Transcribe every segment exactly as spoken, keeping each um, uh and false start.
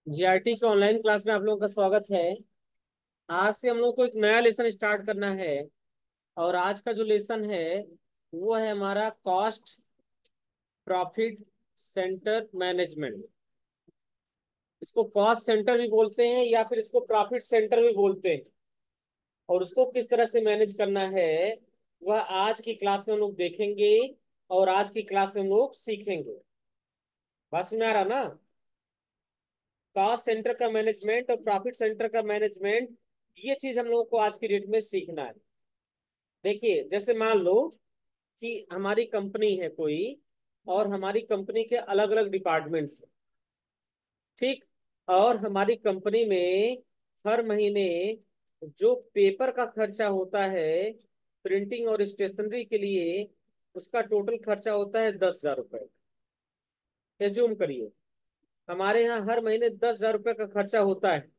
GRT के online class में आप लोगों का स्वागत है। आज से हम लोग को एक नया लेसन स्टार्ट करना है। और आज का जो लेसन है वो है हमारा कॉस्ट प्रॉफिट सेंटर मैनेजमेंट। इसको कॉस्ट सेंटर भी बोलते हैं या फिर इसको प्रॉफिट सेंटर भी बोलते हैं। और उसको किस तरह से मैनेज करना है वह आज की क्लास में हम लोग देखेंगे। और आज की क्लास में हम लोग सीखेंगे। बात समझ में आ रहा ना? कॉस्ट सेंटर का मैनेजमेंट और प्रॉफिट सेंटर का मैनेजमेंट, ये चीज हम लोगों को आज की डेट में सीखना है। देखिए, जैसे मान लो कि हमारी कंपनी है कोई, और हमारी कंपनी के अलग अलग डिपार्टमेंट्स हैं। ठीक। और हमारी कंपनी में हर महीने जो पेपर का खर्चा होता है, प्रिंटिंग और स्टेशनरी के लिए, उसका टोटल खर्चा होता है दस हजार रुपये। एज्यूम करिए हमारे यहाँ हर महीने दस हजार रुपये का खर्चा होता है।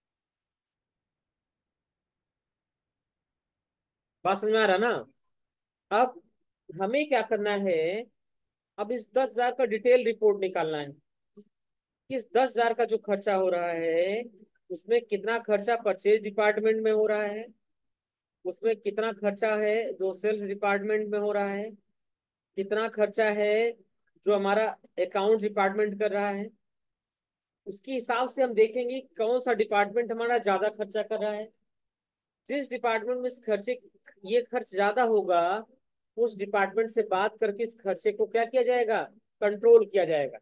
बात समझ में आ रहा ना? अब हमें क्या करना है? अब इस दस हजार का डिटेल रिपोर्ट निकालना है। इस दस हजार का जो खर्चा हो रहा है उसमें कितना खर्चा परचेज डिपार्टमेंट में हो रहा है, उसमें कितना खर्चा है जो सेल्स डिपार्टमेंट में हो रहा है, कितना खर्चा है जो हमारा अकाउंट डिपार्टमेंट कर रहा है। उसके हिसाब से हम देखेंगे कौन सा डिपार्टमेंट हमारा ज्यादा खर्चा कर रहा है। जिस डिपार्टमेंट में इस खर्चे ये खर्च ज्यादा होगा, उस डिपार्टमेंट से बात करके इस खर्चे को क्या किया जाएगा? कंट्रोल किया जाएगा।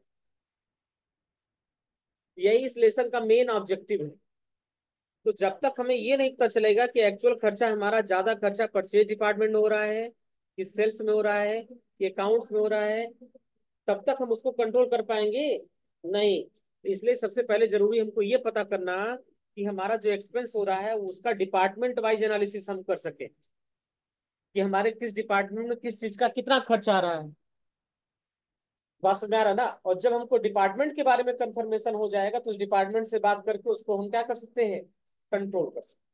यही इस लेसन का मेन ऑब्जेक्टिव है। तो जब तक हमें ये नहीं पता चलेगा कि एक्चुअल खर्चा हमारा ज्यादा खर्चा परचेज डिपार्टमेंट में हो रहा है, कि सेल्स में हो रहा है, कि अकाउंट्स में हो रहा है, तब तक हम उसको कंट्रोल कर पाएंगे नहीं। इसलिए सबसे पहले जरूरी हमको ये पता करना कि हमारा जो एक्सपेंस हो रहा है उसका डिपार्टमेंट वाइज एनालिसिस हम कर सके, कि हमारे किस डिपार्टमेंट में किस चीज का कितना खर्च आ रहा है। बात समझ में आ रहा है ना? और जब हमको डिपार्टमेंट के बारे में कंफर्मेशन हो जाएगा तो उस डिपार्टमेंट से बात करके उसको हम क्या कर सकते हैं? कंट्रोल कर सकते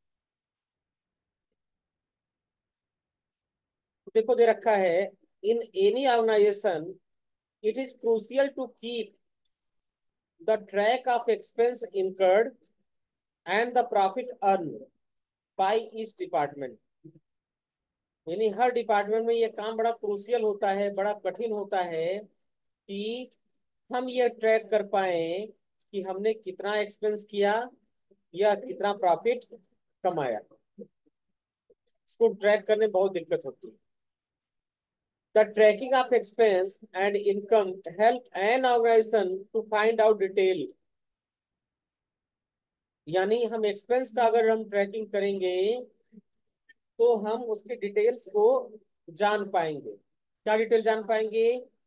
हैं। देखो दे रखा है, in any organization it is crucial to keep the track of expense incurred and the profit earn by each department. यानी हर डिपार्टमेंट में ये काम बड़ा क्रूसियल होता है, बड़ा कठिन होता है कि हम ये ट्रैक कर पाए कि हमने कितना एक्सपेंस किया या कितना प्रॉफिट कमाया। इसको ट्रैक करने में बहुत दिक्कत होती है। The tracking of expense and income help an organization to find out detail। यानी हम एक्सपेंस का अगर हम ट्रैकिंग करेंगे तो हम उसके डिटेल्स को जान पाएंगे। क्या डिटेल जान पाएंगे?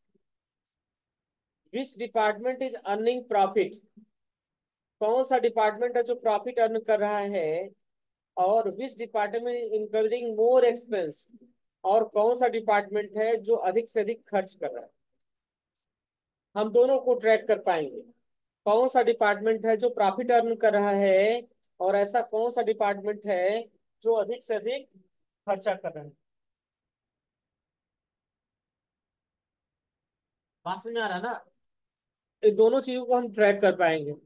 Which department is earning profit, कौन सा डिपार्टमेंट है जो प्रॉफिट अर्न कर रहा है, और which department incurring more expense, और कौन सा डिपार्टमेंट है जो अधिक से अधिक खर्च कर रहा है। हम दोनों को ट्रैक कर पाएंगे। कौन सा डिपार्टमेंट है जो प्रॉफिट अर्न कर रहा है, और ऐसा कौन सा डिपार्टमेंट है जो अधिक से अधिक खर्चा कर रहा है। बात समझ में आ रहा है ना? ये दोनों चीजों को हम ट्रैक कर पाएंगे।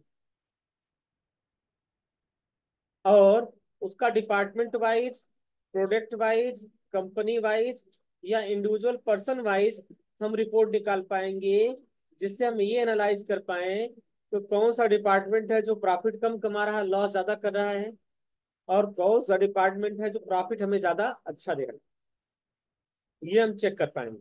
और उसका department wise, product wise, company wise या इंडिविजुअल पर्सन वाइज हम रिपोर्ट निकाल पाएंगे, जिससे हम ये एनालाइज कर पाए तो कौन सा डिपार्टमेंट है जो प्रॉफिट कम कमा रहा है, लॉस ज्यादा कर रहा है, और कौन सा डिपार्टमेंट है जो प्रॉफिट हमें ज्यादा अच्छा दे रहा है। ये हम चेक कर पाएंगे।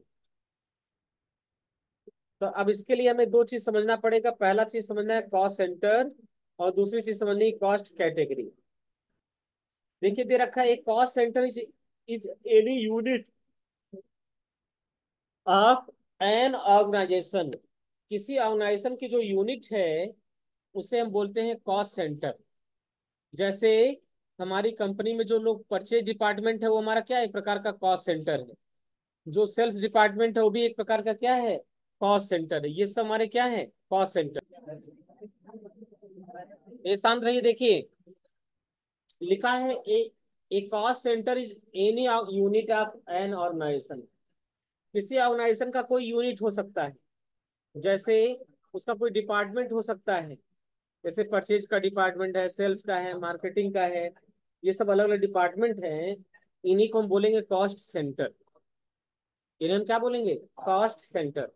तो अब इसके लिए हमें दो चीज समझना पड़ेगा। पहला चीज समझना है कॉस्ट सेंटर, और दूसरी चीज समझनी है कॉस्ट कैटेगरी। देखिए दे रखा है, एक cost center is is any unit of an organization. किसी ऑर्गेनाइजेशन की जो यूनिट है उसे हम बोलते हैं कॉस्ट सेंटर। जैसे हमारी कंपनी में जो लोग परचेज डिपार्टमेंट है वो हमारा क्या है? एक प्रकार का कॉस्ट सेंटर है। जो सेल्स डिपार्टमेंट है वो भी एक प्रकार का क्या है? कॉस्ट सेंटर है। ये सब हमारे क्या है? Cost center. ये शांत रहिए, देखिए लिखा है a a cost center is any unit of an organization. किसी ऑर्गेनाइजेशन का कोई यूनिट हो सकता है। जैसे उसका कोई डिपार्टमेंट हो सकता है, जैसे परचेज का डिपार्टमेंट है, सेल्स का है, मार्केटिंग का है, ये सब अलग अलग डिपार्टमेंट हैं। इन्हीं को हम बोलेंगे कॉस्ट सेंटर। इन्हें हम क्या बोलेंगे? Cost center.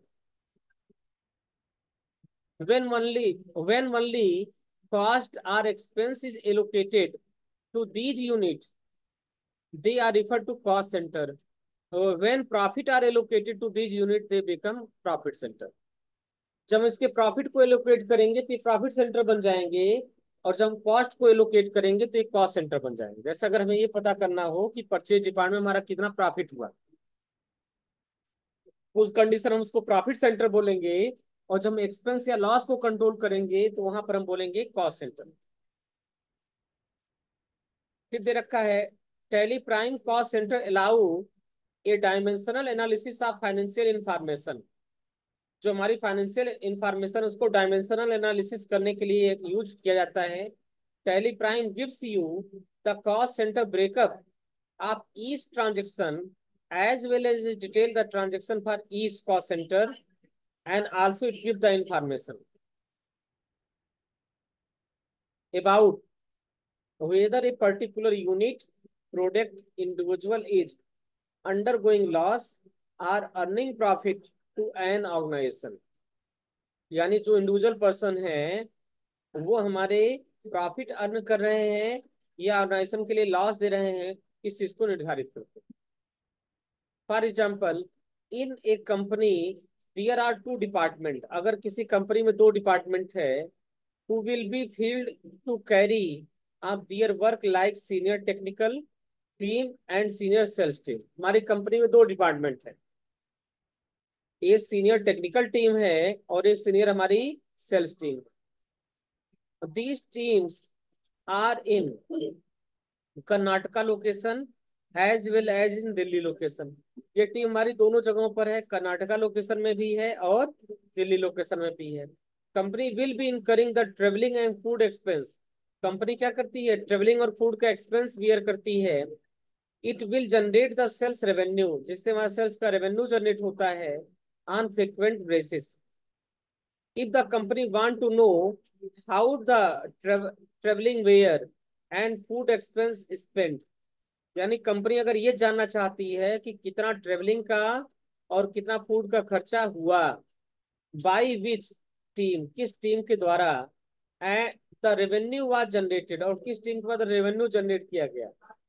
when only when only cost or expense is allocated to these units, they are referred to cost center. Uh, when profit are allocated to these unit, they become profit center. जब हम इसके profit को allocate करेंगे तो ये profit centre बन जाएंगे, और जब हम कॉस्ट को एलोकेट करेंगे तो ये कॉस्ट सेंटर बन जाएंगे। जैसे अगर हमें ये पता करना हो कि परचेज डिपार्टमेंट में हमारा कितना प्रॉफिट हुआ, उस कंडीशन हम उसको प्रॉफिट सेंटर बोलेंगे। और जब हम एक्सपेंस या लॉस को कंट्रोल करेंगे तो वहां पर हम बोलेंगे कॉस्ट सेंटर। फिर दे रखा है Tally prime cost center allow a dimensional analysis of financial information. जो हमारी फाइनेंशियल इंफॉर्मेशन उसको डायमेंशनल एनालिसिस करने के लिए यूज किया जाता है। Tally prime gives you the cost center breakup of each transaction as well as detail the transaction for each cost center, and also it gives the information about whether a particular unit, product, individual is undergoing loss or earning profit to an organization। यानी जो individual person है वो हमारे profit earn कर रहे हैं या organisation के लिए लॉस दे रहे हैं, इस चीज को निर्धारित करते हैं। For example, in a company there are two department. अगर किसी कंपनी में दो डिपार्टमेंट है, who will be filled to carry up their work like senior technical team and senior sales team। हमारी कंपनी में दो डिपार्टमेंट है, एक सीनियर टेक्निकल टीम है और एक सीनियर हमारी sales team. These teams are in Karnataka location as well as in Delhi location. ये टीम हमारी दोनों जगहों पर है, कर्नाटका लोकेशन में भी है और दिल्ली लोकेशन में भी है। Company will be incurring the travelling and food expense. Company क्या करती है? ट्रेवलिंग और फूड का एक्सपेंस बियर करती है। It will generate the sales revenue, जिससे हमारा सेल्स का रेवेन्यू जनरेट होता है on frequent basis. If the company want to know how the travelling were and food expense spend, यानी कंपनी अगर ये जानना चाहती है कि कितना ट्रेवलिंग का और कितना फूड का खर्चा हुआ, बाई विच टीम, किस टीम के द्वारा, and the revenue was generated, और किस टीम के द्वारा रेवेन्यू जनरेट किया गया।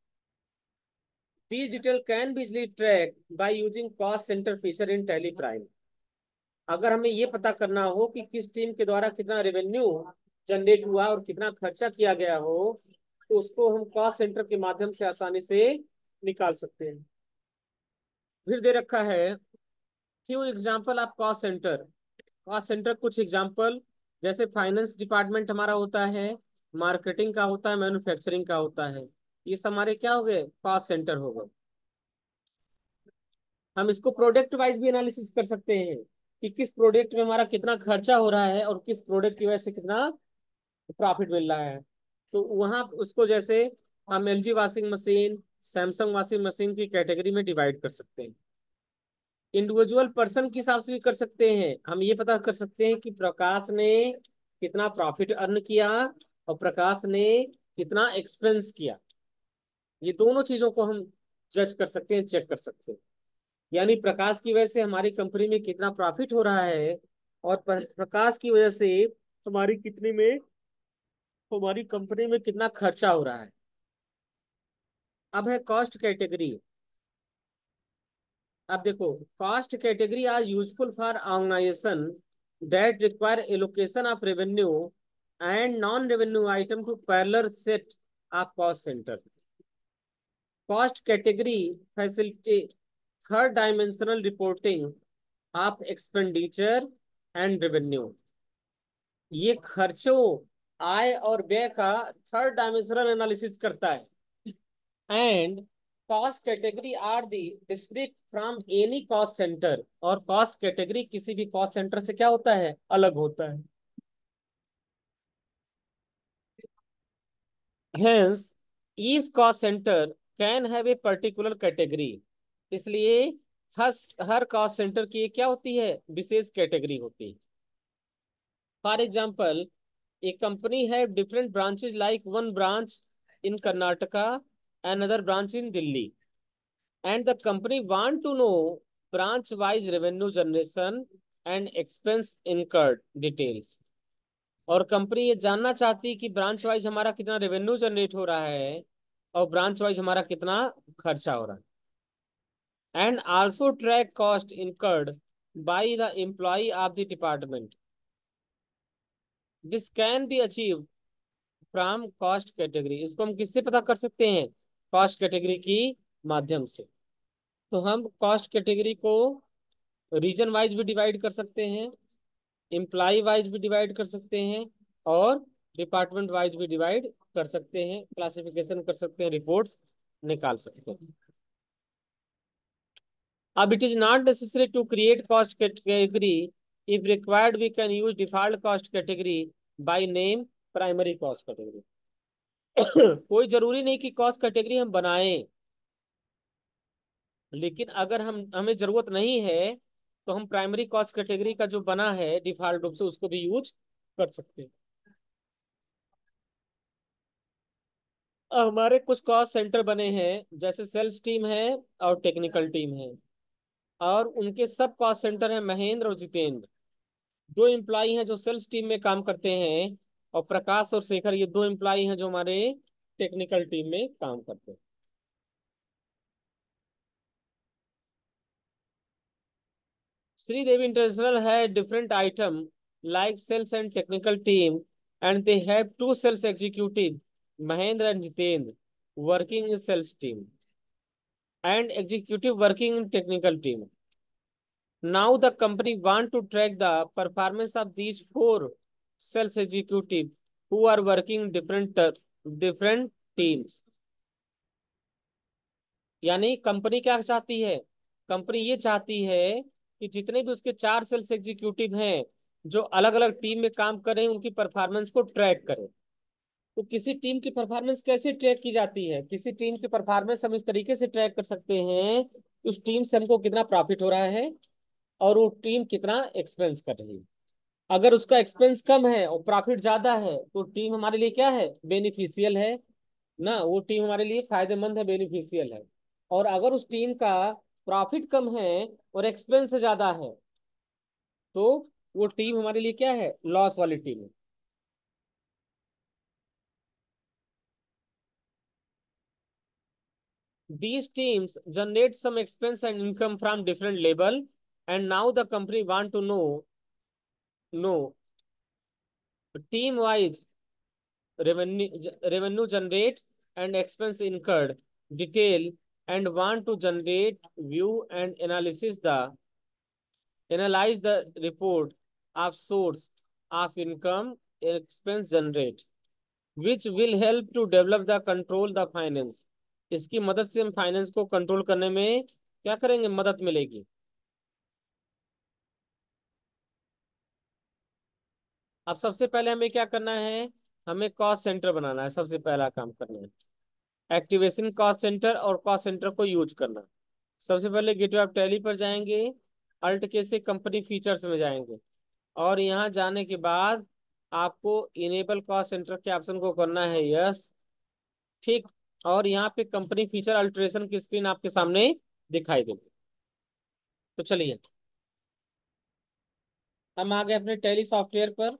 These detail can be easily tracked by using cost center feature in Tally Prime। अगर हमें ये पता करना हो कि किस टीम के द्वारा कितना रेवेन्यू जनरेट हुआ और कितना खर्चा किया गया हो, तो उसको हम कॉस्ट सेंटर के माध्यम से आसानी से निकाल सकते हैं। फिर दे रखा है few example of cost center. Cost center कुछ एग्जांपल, जैसे फाइनेंस डिपार्टमेंट हमारा होता है, मार्केटिंग का होता है, मैन्युफैक्चरिंग का होता है। ये सब हमारे क्या हो गए? कॉस्ट सेंटर हो गए। हम इसको प्रोडक्ट वाइज भी एनालिसिस कर सकते हैं कि किस प्रोडक्ट में हमारा कितना खर्चा हो रहा है और किस प्रोडक्ट की वजह से कितना प्रॉफिट मिल रहा है। तो वहां उसको जैसे हम LG washing machine, Samsung washing machine की कैटेगरी में डिवाइड कर सकते हैं। इंडिविजुअल पर्सन के हिसाब से भी कर सकते हैं। हम ये पता कर सकते हैं कि प्रकाश ने कितना प्रॉफिट अर्न किया और प्रकाश ने कितना एक्सपेंस किया। ये दोनों चीजों को हम जज कर सकते हैं, चेक कर सकते हैं। यानी प्रकाश की वजह से हमारी कंपनी में कितना प्रॉफिट हो रहा है और प्रकाश की वजह से हमारी कितनी में हमारी कंपनी में कितना खर्चा हो रहा है। अब है कॉस्ट कैटेगरी। अब देखो, cost category are useful for organization that require allocation of revenue and non revenue item to parallel set of cost center. Cost category facilitate third dimensional reporting of expenditure and revenue. ये खर्चों, आय और व्यय का third dimensional analysis करता है। And cost category are the district from any cost center. और cost category किसी भी कॉस्ट सेंटर से क्या होता है? अलग होता है। Hence each cost center can have a particular category. इसलिए हर हर कॉस्ट सेंटर की क्या होती है? विशेष कैटेगरी होती है। For example, A company have different branches, like one branch in Karnataka, another branch in Delhi, and the company want to know branch wise revenue generation and expense incurred details. और company ये जानना चाहती कि branch wise हमारा कितना revenue generate हो रहा है और ब्रांच वाइज हमारा कितना खर्चा हो रहा है, and also track cost incurred by the employ of the department. This can be achieve from cost category. इसको हम किससे पता कर सकते हैं? कॉस्ट कैटेगरी की माध्यम से. तो हम कॉस्ट कैटेगरी को रीजन वाइज भी डिवाइड कर सकते हैं, एम्प्लॉय वाइज भी डिवाइड कर सकते हैं, और डिपार्टमेंट वाइज भी डिवाइड कर सकते हैं, क्लासिफिकेशन कर सकते हैं, रिपोर्ट्स निकाल सकते हैं. अब it is not necessary to create cost category. If required we can use default cost category by name primary cost category. कोई जरूरी नहीं कि कॉस्ट कैटेगरी हम बनाएं, लेकिन अगर हम हमें जरूरत नहीं है तो हम प्राइमरी कॉस्ट कैटेगरी का जो बना है डिफॉल्ट रूप से उसको भी यूज कर सकते हैं. हमारे कुछ कॉस्ट सेंटर बने हैं, जैसे सेल्स टीम है और टेक्निकल टीम है, और उनके सब कॉस्ट सेंटर हैं महेंद्र और जितेंद्र. दो एम्प्लॉई हैं जो सेल्स टीम में काम करते हैं, और प्रकाश और शेखर, ये दो एम्प्लॉई हैं जो हमारे टेक्निकल टीम में काम करते हैं. श्रीदेवी इंटरनेशनल है different item like sales and technical team, and they have two sales executive Mahendra and Jitendra working in sales team and executive working in technical team. Now the company want to track the performance of these four sales executive who are working different different teams. यानी company क्या चाहती है? Company ये चाहती है कि जितने भी उसके चार सेल्स एग्जीक्यूटिव हैं जो अलग अलग टीम में काम कर रहे हैं, उनकी परफॉर्मेंस को ट्रैक करें. तो किसी टीम की परफॉर्मेंस कैसे ट्रैक की जाती है? किसी टीम की परफॉर्मेंस हम इस तरीके से ट्रैक कर सकते हैं, उस टीम से हमको कितना प्रॉफिट हो रहा है और वो टीम कितना एक्सपेंस कर रही है. अगर उसका एक्सपेंस कम है और प्रॉफिट ज्यादा है तो टीम हमारे लिए क्या है? बेनिफिशियल है ना. वो टीम हमारे लिए फायदेमंद है, बेनिफिशियल है. और अगर उस टीम का प्रॉफिट कम है और एक्सपेंस ज्यादा है तो वो टीम हमारे लिए क्या है? लॉस वाली टीम है. These teams generate some expense and income from different level, and now the company want to know know team wise revenue revenue generate and expense incurred detail, and want to generate view and analysis the analyze the report of source of income expense generate, which will help to develop the control the finance. इसकी मदद से हम finance को control करने में क्या करेंगे? मदद मिलेगी. अब सबसे पहले हमें क्या करना है? हमें कॉस्ट सेंटर बनाना है. सबसे पहला काम करना है एक्टिवेशन कॉस्ट सेंटर और कॉस्ट सेंटर को यूज करना. सबसे पहले गेटवे ऑफ टैली पर जाएंगे, अल्ट के से कंपनी फीचर्स में जाएंगे, और यहाँ जाने के बाद आपको इनेबल कॉस्ट सेंटर के ऑप्शन को करना है यस. ठीक. और यहाँ पे कंपनी फीचर अल्ट्रेशन की स्क्रीन आपके सामने दिखाई देगी. तो चलिए हम आ गए अपने टैली सॉफ्टवेयर पर.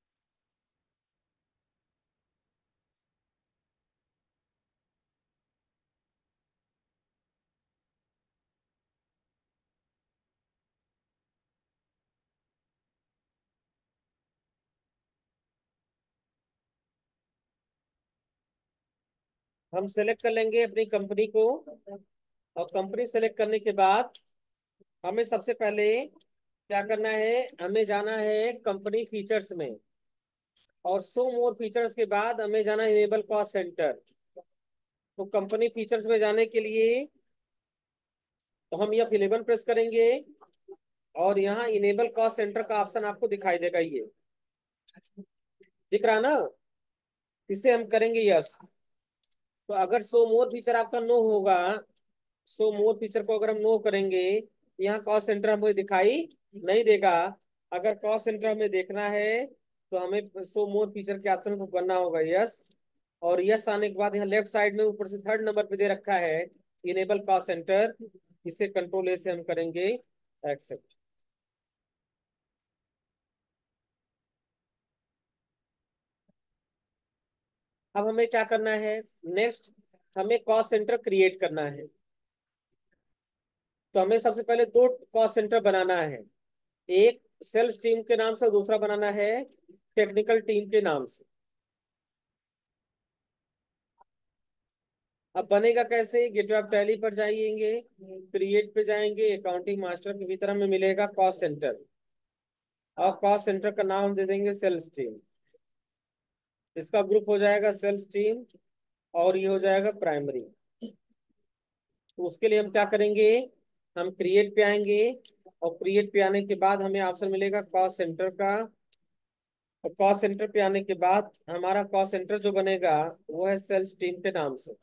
हम सेलेक्ट कर लेंगे अपनी कंपनी को, और कंपनी सेलेक्ट करने के बाद हमें सबसे पहले क्या करना है? हमें जाना है कंपनी फीचर्स में, और शो मोर फीचर्स के बाद हमें जाना है इनेबल कॉस्ट सेंटर. तो कंपनी फीचर्स में जाने के लिए तो हम यह इलेवन प्रेस करेंगे, और यहाँ इनेबल कॉस्ट सेंटर का ऑप्शन आपको दिखाई देगा. ये दिख रहा ना? इसे हम करेंगे यस. तो अगर शो मोर फीचर आपका नो होगा, शो मोर फीचर को अगर हम नो करेंगे, यहाँ कॉस्ट सेंटर हमें दिखाई नहीं देगा. अगर कॉस्ट सेंटर हमें देखना है तो हमें शो मोर फीचर के ऑप्शन को करना होगा यस। और यस आने के बाद यहाँ लेफ्ट साइड में ऊपर से थर्ड नंबर पे दे रखा है इनेबल कॉस्ट सेंटर। इसे कंट्रोल ए से हम करेंगे एक्सेप्ट। अब हमें क्या करना है नेक्स्ट, हमें कॉस्ट सेंटर क्रिएट करना है। तो हमें सबसे पहले दो कॉस्ट सेंटर बनाना है, एक सेल्स टीम के नाम से, दूसरा बनाना है टेक्निकल टीम के नाम से। अब बनेगा कैसे, गेटवे ऑफ टैली पर जाइएंगे, क्रिएट पे जाएंगे, अकाउंटिंग मास्टर के भीतर हमें मिलेगा कॉस्ट सेंटर, और कॉस्ट सेंटर का नाम दे देंगे सेल्स टीम। इसका ग्रुप हो जाएगा सेल्स टीम, और ये हो जाएगा प्राइमरी। तो उसके लिए हम क्या करेंगे, हम क्रिएट पे आएंगे, और क्रिएट पे आने के बाद हमें ऑप्शन मिलेगा कॉस्ट सेंटर का। और कॉस्ट सेंटर पे आने के बाद हमारा कॉस्ट सेंटर जो बनेगा वो है सेल्स टीम के नाम से।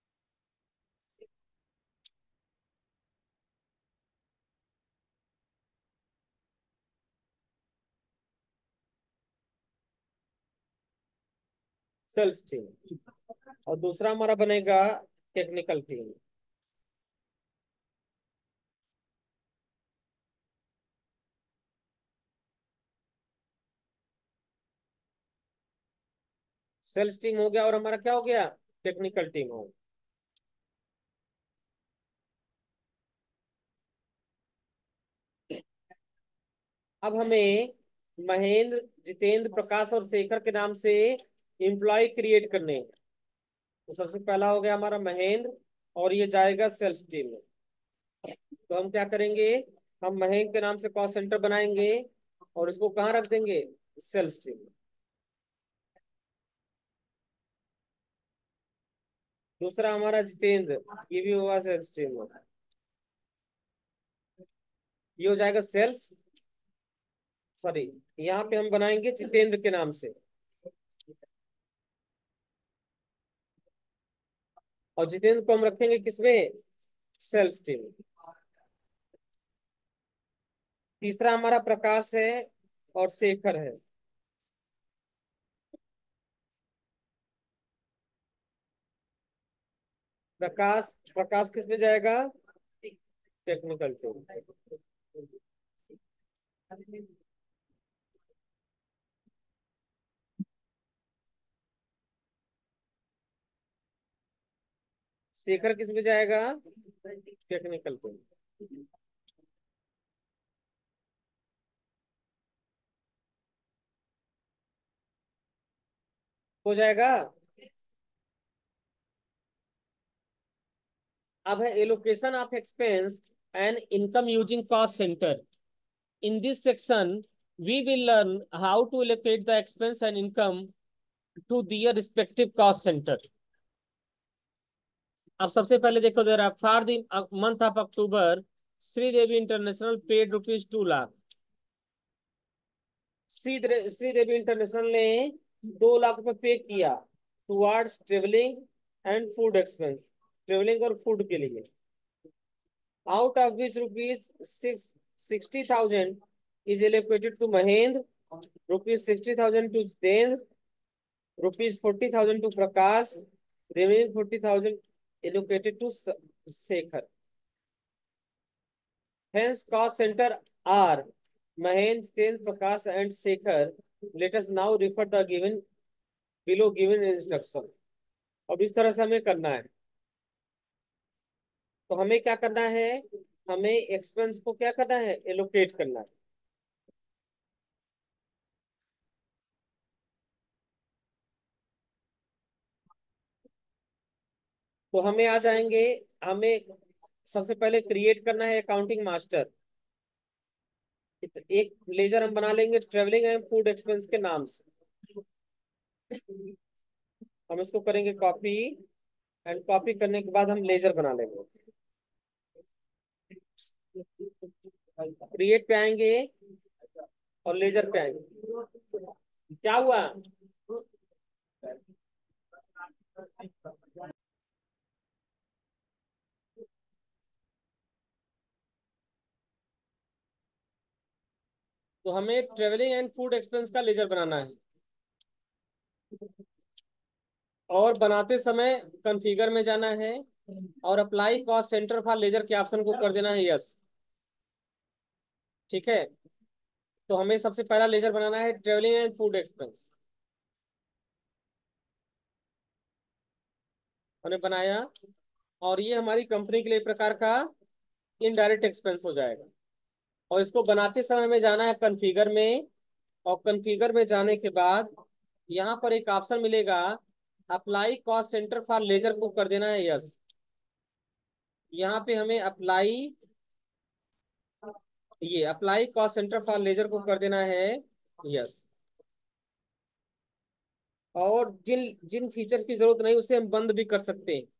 Sales team. और दूसरा हमारा बनेगा टेक्निकल टीम। सेल्स टीम हो गया, और हमारा क्या हो गया, टेक्निकल टीम हो गया। अब हमें महेंद्र, जितेंद्र, प्रकाश और शेखर के नाम से एम्प्लॉय क्रिएट करने हैं। तो सबसे पहला हो गया हमारा महेंद्र, और ये जाएगा सेल्स टीम में। तो हम क्या करेंगे, हम महेंद्र के नाम से कॉस्ट सेंटर बनाएंगे, और इसको कहाँ रख देंगे, सेल्स टीम में। दूसरा हमारा जितेंद्र, ये भी होगा सेल्स टीम में। ये हो जाएगा सेल्स, सॉरी, यहाँ पे हम बनाएंगे जितेंद्र के नाम से, और जितेंद्र को हम रखेंगे किसमें, सेल्स टीम। तीसरा हमारा प्रकाश है और शेखर है। प्रकाश, प्रकाश किस में जाएगा, टेक्निकल टीम। शेखर किस में जाएगा, टेक्निकल टीम। हो जाएगा। अब है allocation of expense and income using cost center. In this section we will learn how to allocate the expense and income to their respective cost center. अब सबसे पहले देखो जरा, for the month of October Sridevi international paid rupees two lakh. Shri Sridevi international ने दो लाख रुपए पे किया towards travelling and food expense, travelling और फूड के लिए। Out of which rupees six sixty thousand is allocated to Mahendra, rupees sixty thousand to Jitendra, rupees forty thousand to Prakash, remaining forty thousand allocated to Shekhar. Hence, cost center are Mahendra, Jitendra, Prakash, and Shekhar. Let us now refer the given below given instruction. अब इस तरह से हमें करना है। तो हमें क्या करना है, हमें एक्सपेंस को क्या करना है, एलोकेट करना है। तो हमें आ जाएंगे, हमें सबसे पहले क्रिएट करना है अकाउंटिंग मास्टर। एक लेजर हम बना लेंगे ट्रेवलिंग एंड फूड एक्सपेंस के नाम से। हम इसको करेंगे कॉपी, एंड कॉपी करने के बाद हम लेजर बना लेंगे। क्रिएट पे आएंगे और लेजर पे आएंगे। क्या हुआ, तो हमें ट्रेवलिंग एंड फूड एक्सपेंस का लेजर बनाना है, और बनाते समय कॉन्फ़िगर में जाना है और apply cost center for ledger के ऑप्शन को कर देना है यस। ठीक है, तो हमें सबसे पहला लेजर बनाना है ट्रेवलिंग एंड फूड एक्सपेंस। हमने बनाया, और ये हमारी कंपनी के लिए एक प्रकार का इनडायरेक्ट एक्सपेंस हो जाएगा। और इसको बनाते समय हमें जाना है कॉन्फ़िगर में, और कॉन्फ़िगर में जाने के बाद यहाँ पर एक ऑप्शन मिलेगा, apply cost center for ledger को कर देना है यस। यहाँ पे हमें अप्लाई, ये apply cost center for ledger को कर देना है यस। और जिन जिन फीचर्स की जरूरत नहीं उसे हम बंद भी कर सकते हैं,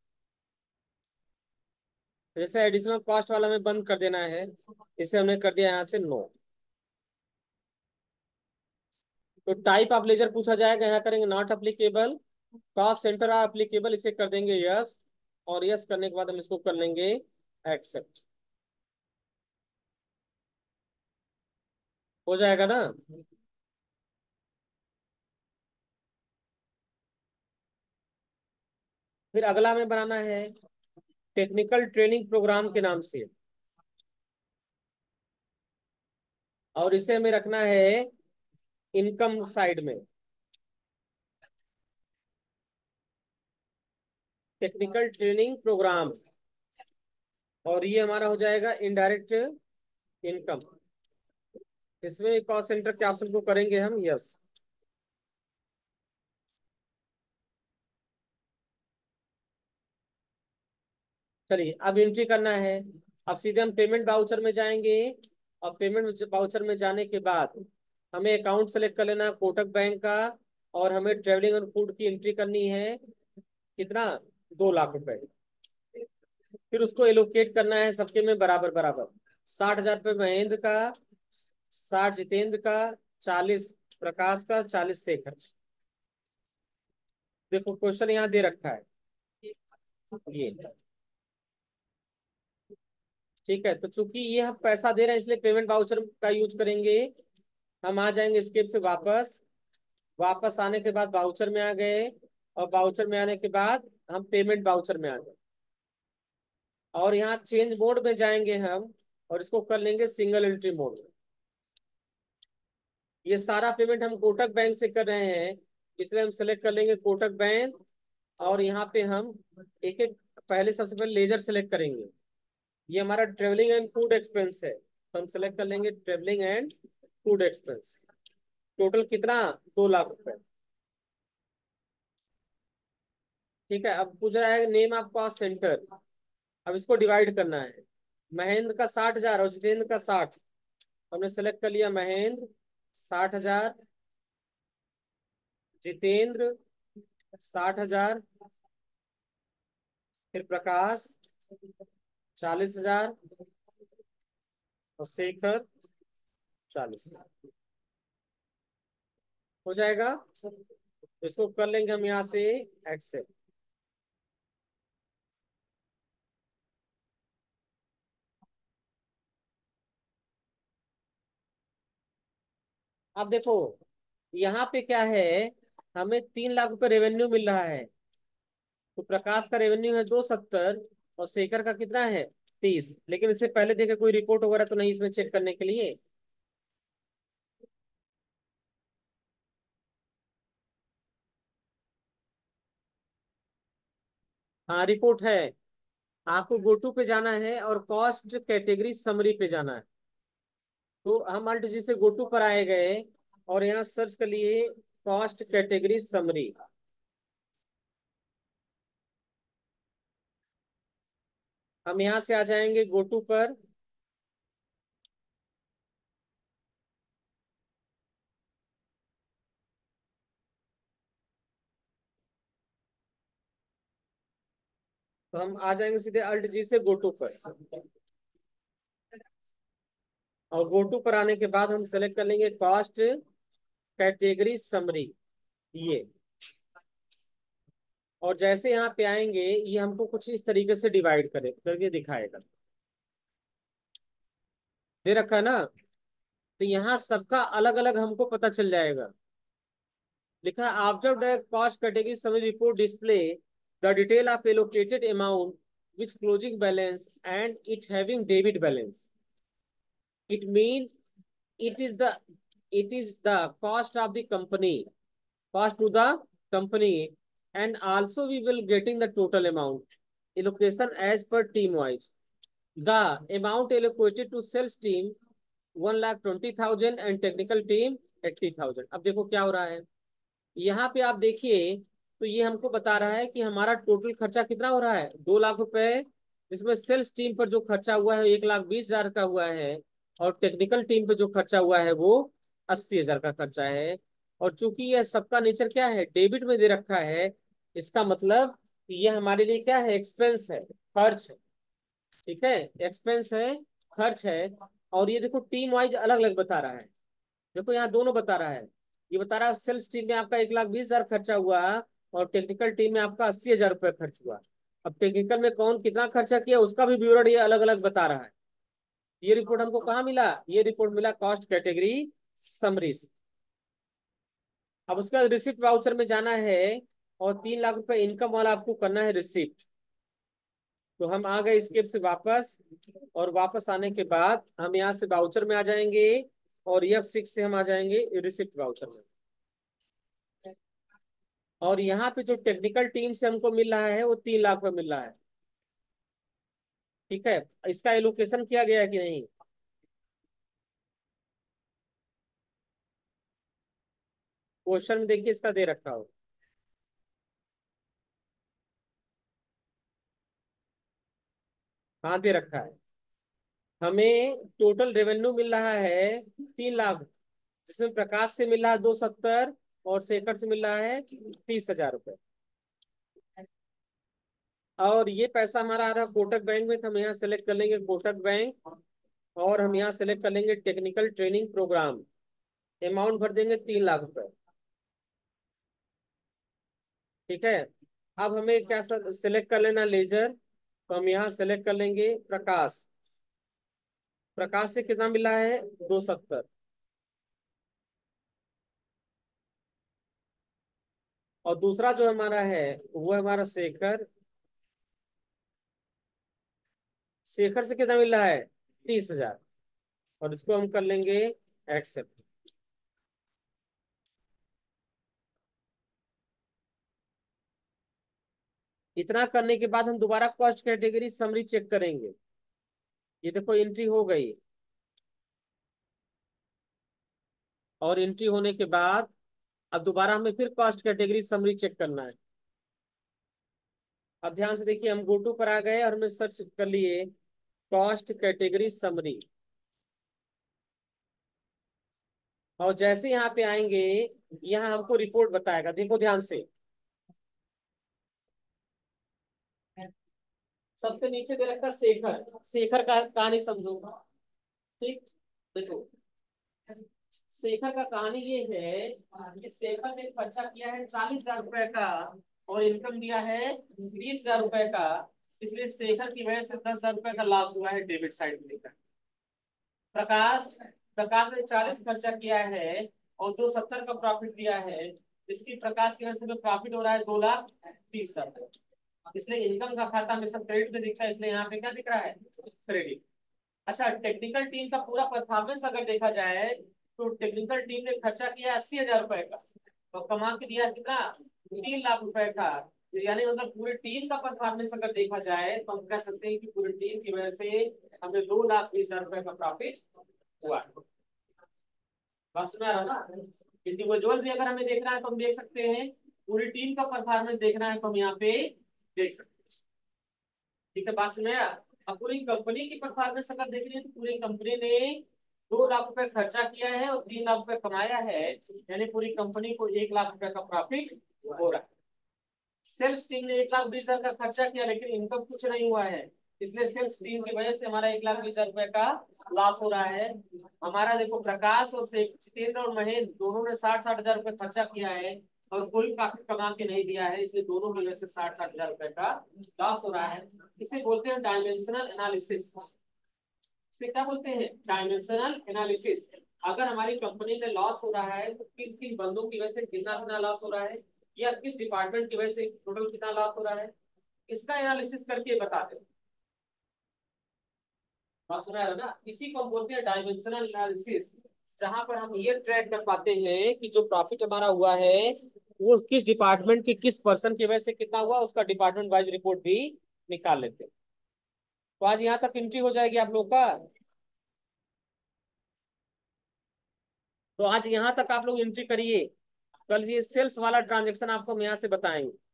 जैसे एडिशनल कॉस्ट वाला हमें बंद कर देना है, इसे हमने कर दिया यहाँ से नो। तो टाइप ऑफ लेजर पूछा जाएगा, यहाँ करेंगे not applicable, cost center are applicable, इसे कर देंगे यस। और यस करने के बाद हम इसको कर लेंगे एक्सेप्ट। हो जाएगा ना। फिर अगला हमें बनाना है टेक्निकल ट्रेनिंग प्रोग्राम के नाम से, और इसे हमें रखना है इनकम साइड में। टेक्निकल ट्रेनिंग प्रोग्राम, और ये हमारा हो जाएगा इनडायरेक्ट इनकम। इसमें कॉस्ट सेंटर के ऑप्शन को करेंगे हम यस। चलिए अब एंट्री करना है। अब सीधे हम पेमेंट बाउचर में जाएंगे, और पेमेंट बाउचर में जाने के बाद हमें अकाउंट सेलेक्ट कर लेना है कोटक बैंक का, और हमें ट्रेवलिंग और फूड की एंट्री करनी है, कितना, दो लाख रुपए। फिर उसको एलोकेट करना है सबके में बराबर बराबर, साठ हजार रुपये महेंद्र का, साठ जितेंद्र का, चालीस प्रकाश का, चालीस शेखर। देखो क्वेश्चन यहाँ दे रखा है ये। ठीक है, तो चूंकि ये हम पैसा दे रहे हैं इसलिए पेमेंट वाउचर का यूज करेंगे। हम आ जाएंगे स्केप से वापस, वापस आने के बाद वाउचर में आ गए, और वाउचर में आने के बाद हम पेमेंट वाउचर में आ गए, और यहाँ चेंज मोड में जाएंगे हम, और इसको कर लेंगे सिंगल एंट्री मोड। ये सारा पेमेंट हम कोटक बैंक से कर रहे हैं, इसलिए हम सेलेक्ट कर लेंगे कोटक बैंक। और यहाँ पे हम एक एक, पहले सबसे पहले लेजर सेलेक्ट करेंगे। ये हमारा ट्रेवलिंग एंड फूड एक्सपेंस है, तो हम सेलेक्ट कर लेंगे travelling and food expense. Total कितना, दो लाख रुपए। ठीक है, अब पूछ रहा है नेम ऑफ कॉस्ट सेंटर। अब इसको डिवाइड करना है, महेंद्र का साठ हजार, और जितेंद्र का साठ। हमने सेलेक्ट कर लिया महेंद्र साठ हजार, जितेंद्र साठ हजार, फिर प्रकाश चालीस हजार, और शेखर चालीस हजार। हो जाएगा, तो इसको कर लेंगे हम यहाँ से एक्सेप्ट। अब देखो यहाँ पे क्या है, हमें तीन लाख रुपए रेवेन्यू मिल रहा है। तो प्रकाश का रेवेन्यू है दो सत्तर, और शेखर का कितना है, तीस। लेकिन इससे पहले देखे कोई रिपोर्ट वगैरह तो नहीं इसमें चेक करने के लिए। हाँ रिपोर्ट है। आपको गोटू पे जाना है और कॉस्ट कैटेगरी समरी पे जाना है। तो हम अल्ट जी से गोटू पर आए गए, और यहाँ सर्च कर लिए कॉस्ट कैटेगरी समरी। हम यहाँ से आ जाएंगे गोटू पर, तो हम आ जाएंगे सीधे अल्ट जी से गोटू पर। और गोटू पर आने के बाद हम सेलेक्ट कर लेंगे कॉस्ट कैटेगरी समरी, ये। और जैसे यहाँ पे आएंगे ये हमको कुछ इस तरीके से डिवाइड करे करके दिखाएगा। दे रखा है ना। तो यहाँ सबका अलग अलग हमको पता चल जाएगा। लिखा after the cost category summary report display the detail of allocated amount which closing balance and it having debit balance. It mean it is the it is the cost of the company, cost to the company, and also we will getting the total amount allocation as per team wise. The amount allocated to sales team one lakh twenty thousand and technical team eighty thousand। अब देखो क्या हो रहा है यहाँ पे, आप देखिए तो ये हमको बता रहा है कि हमारा टोटल खर्चा कितना हो रहा है, दो लाख रुपए, जिसमें सेल्स टीम पर जो खर्चा हुआ है एक लाख बीस हजार का हुआ है, और टेक्निकल टीम पे जो खर्चा हुआ है वो अस्सी हजार का खर्चा है। और चूंकि यह सबका नेचर क्या है, डेबिट में दे रखा है, इसका मतलब ये हमारे लिए क्या है, एक्सपेंस है, खर्च है। ठीक है, एक्सपेंस है, खर्च है। और ये देखो टीम वाइज अलग अलग बता रहा है। देखो यहाँ दोनों बता रहा है, ये बता रहा है सेल्स टीम में आपका एक लाख बीस हजार खर्चा हुआ, और टेक्निकल टीम में आपका अस्सी हजार रुपये खर्च हुआ। अब टेक्निकल में कौन कितना खर्चा किया उसका भी विवरण ये अलग अलग बता रहा है। ये रिपोर्ट हमको कहाँ मिला, ये रिपोर्ट मिला कॉस्ट कैटेगरी समरी से। अब उसके बाद रिसिप्ट वाउचर में जाना है, और तीन लाख रुपए इनकम वाला आपको करना है रिसिप्ट। तो हम आ गए स्केप से वापस, और वापस आने के बाद हम यहाँ से वाउचर में आ जाएंगे, और एफ सिक्स से हम आ जाएंगे रिसिप्ट वाउचर में। और यहाँ पे जो टेक्निकल टीम से हमको मिल रहा है वो तीन लाख में मिल रहा है। ठीक है, इसका एलोकेशन किया गया है कि नहीं, क्वेश्चन में देखिए इसका दे रखा हो। हाँ दे रखा है, हमें टोटल रेवेन्यू मिल रहा है तीन लाख, जिसमें प्रकाश से मिल रहा है दो सत्तर, और शेखर से मिल रहा है तीस हजार रुपये। और ये पैसा हमारा आ रहा है कोटक बैंक में, तो हम यहाँ सेलेक्ट कर लेंगे कोटक बैंक, और हम यहाँ सेलेक्ट कर लेंगे टेक्निकल ट्रेनिंग प्रोग्राम, अमाउंट भर देंगे तीन लाख रुपए। ठीक है, अब हमें क्या सेलेक्ट कर लेना, लेजर, तो हम यहाँ सेलेक्ट कर लेंगे प्रकाश। प्रकाश से कितना मिला है, दो सत्तर। और दूसरा जो हमारा है वो है हमारा शेखर। शेखर से कितना मिल रहा है, तीस हजार, और इसको हम कर लेंगे एक्सेप्ट। इतना करने के बाद हम दोबारा कॉस्ट कैटेगरी समरी चेक करेंगे। ये देखो एंट्री हो गई, और एंट्री होने के बाद अब दोबारा हमें फिर कॉस्ट कैटेगरी समरी चेक करना है। अब ध्यान से देखिए, हम गोटू पर आ गए और हमने सर्च कर लिए कॉस्ट कैटेगरी समरी। और जैसे यहाँ पे आएंगे, यहाँ हमको रिपोर्ट बताएगा, देखो ध्यान से। सबसे नीचे दे रखा शेखर, शेखर का कहानी समझो। ठीक, देखो शेखर का कहानी ये है कि शेखर ने खर्चा किया है चालीस हजार रुपए का, और इनकम दिया है बीस हजार रुपए का। इसलिए शेखर की वजह से दस हजार रुपए का लॉस हुआ है डेबिट साइड में लेकर। प्रकाश, प्रकाश ने चालीस खर्चा किया है और दो सत्तर का प्रॉफिट दिया है। इसकी प्रकाश की वजह से प्रॉफिट हो रहा है दो लाख तीस हजार। इसलिए इनकम का खाता हमेशा क्रेडिट में दिख रहा है, इसलिए यहाँ पे क्या दिख रहा है, क्रेडिट। अच्छा, टेक्निकल टीम का पूरा परफॉर्मेंस अगर देखा जाए, तो टेक्निकल टीम ने खर्चा किया अस्सी हजार रुपए का, तो कमा के दिया कितना, तीन लाख रुपए का। यानी मतलब पूरी टीम का परफॉर्मेंस अगर देखा जाए तो हम कह सकते हैं कि पूरी टीम की वजह से हमें दो लाख बीस हजार रुपए का प्रॉफिट हुआ। बस में आ रहा ना, इंडिविजुअल भी अगर हमें देखना है तो हम देख सकते हैं, पूरी टीम का परफॉर्मेंस देखना है तो हम यहाँ पे देख सकते हैं। ठीक है, बात में। अब पूरी कंपनी की परफॉर्मेंस अगर देख रही है, तो पूरी कंपनी ने दो लाख रुपए खर्चा किया है और तीन लाख रुपए कमाया है, यानी पूरी कंपनी को एक लाख रुपए का प्रॉफिट हो रहा है। सेल्स टीम ने एक लाख बीस हजार का खर्चा किया, लेकिन इनकम कुछ नहीं हुआ है, इसलिए सेल्स टीम की वजह से हमारा एक लाख बीस हजार रुपए का लॉस हो रहा है। हमारा देखो प्रकाश और जितेंद्र और महेंद्र दोनों ने साठ साठ हजार रुपए खर्चा किया है, और कोई प्रॉफिट कमा के नहीं दिया है, इसलिए दोनों की वजह से साठ साठ हजार रुपए का लॉस हो रहा है। इसे बोलते हैं डायमेंशनल एनालिसिस। इसे क्या बोलते हैं, डायमेंशनल एनालिसिस। अगर हमारी कंपनी में लॉस हो रहा है तो किन किन बंदों की वजह से कितना कितना लॉस हो रहा है, या किस डिपार्टमेंट की वजह से टोटल कितना लॉस हो रहा है, इसका एनालिसिस करके बताते हैं। बात सुना है ना, इसी को हम बोलते हैं डायमेंशनल एनालिसिस, जहां पर हम ये ट्रैक कर पाते हैं कि जो प्रॉफिट हमारा हुआ है वो किस डिपार्टमेंट के किस पर्सन की वजह से कितना हुआ, उसका डिपार्टमेंट वाइज रिपोर्ट भी निकाल लेते हैं। तो आज यहाँ तक एंट्री हो जाएगी आप लोग का। तो आज यहाँ तक आप लोग एंट्री करिए, कल ये सेल्स वाला ट्रांजेक्शन आपको हम यहाँ से बताएंगे।